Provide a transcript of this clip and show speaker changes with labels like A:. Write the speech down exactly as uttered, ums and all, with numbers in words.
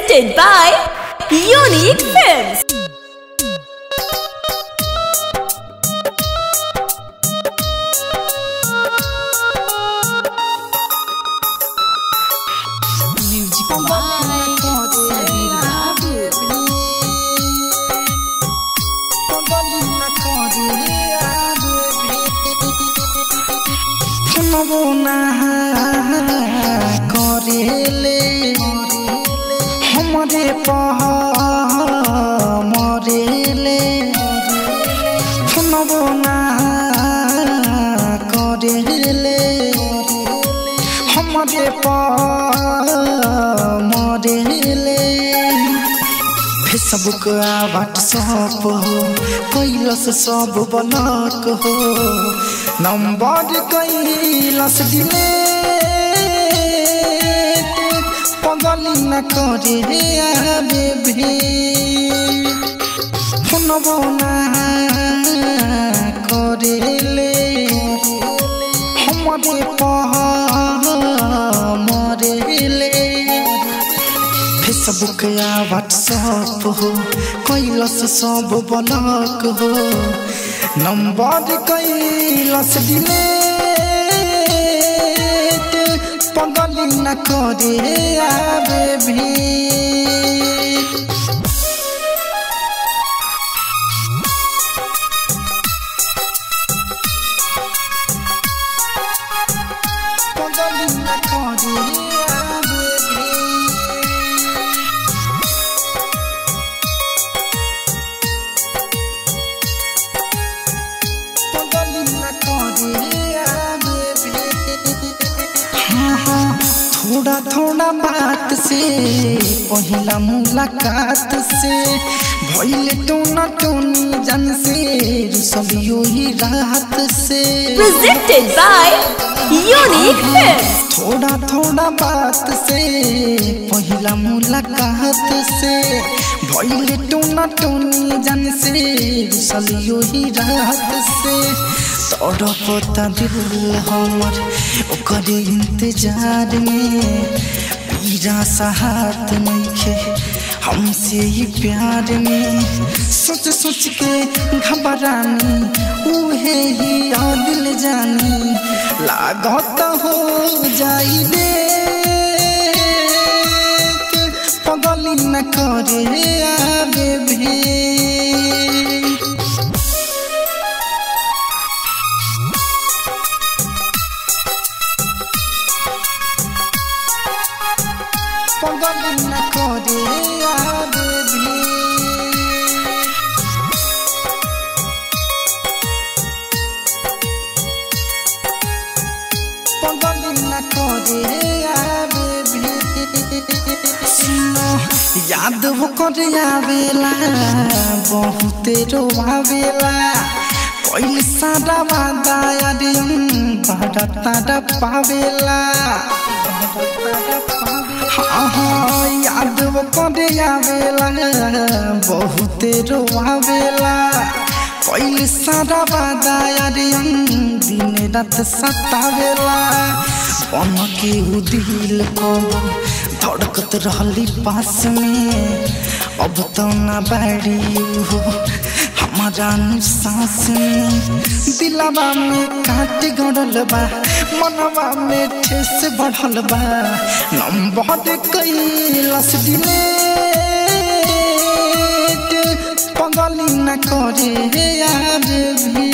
A: Presented by Unique Films. Music by Sabir Habib.
B: करेले हमारे पह मरेले सुनबो ना करेले हमारे पह मरेले फेसबुक आ व्हाट्सएप हो कैलस सब ब्लॉक हो नंबर कैलस दिले पगली न करे आबे भी सुनबो ना करेले हमारे पह मरेले फेसबुक या व्हाट्सएप हो कैलस सब ब्लॉक हो नंबर कैलस दिले पगली न करे आबे भी पगली न करे आबे भी पगली न करे आबे भी थोड़ा थोड़ा बात से पहला मुलाकात से भइले टोना टोनी जन से सब ही रात से
A: Presented by Unique Films.
B: थोड़ा थोड़ा बात से पहला मुलाकात से भइले टोना टोनी जन से सब ही रात से तड़पता दिल हमर ओकर इंतजार में पीरा साहत नइखे हमसे ही प्यार में सोच सोच के घबरानी उहे ही आ दिल जानी लागत हो जाई दे पगली न करे आबे भी पगली न करे आबे भी पगली न करे आबे भी सुनो याद वो करे आवेला बहुत रोवावेला कोई सारा वादा याद बड़ा तारा पावेला हाँ हाँ याद वो करे आवेला बहुत रोवावेला कोई सारा वादा यार दिन रात सतावेला बन के उ दिल को धड़कत रहली पास में अब तो ना बैरी हो हमारा सांस में दिलवा में काट गड़ल बा मनवा में ठेस बढ़ल बा नंबर कैलस दिले पगली न करे आबे भी